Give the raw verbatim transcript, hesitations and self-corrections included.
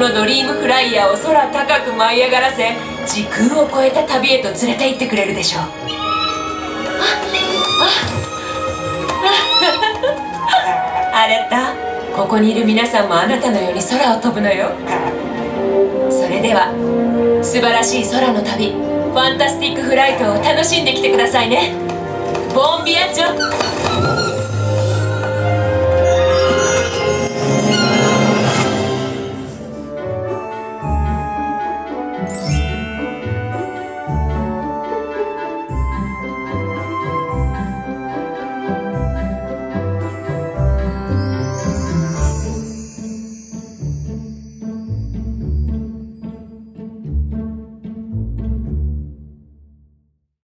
のドリームフライヤーを空高く舞い上がらせ、時空を超えた旅へと連れて行ってくれるでしょう。あれた、ここにいる皆さんもあなたのように空を飛ぶのよ。それでは素晴らしい空の旅、ファンタスティックフライトを楽しんできてくださいね。ボンビアンチョ。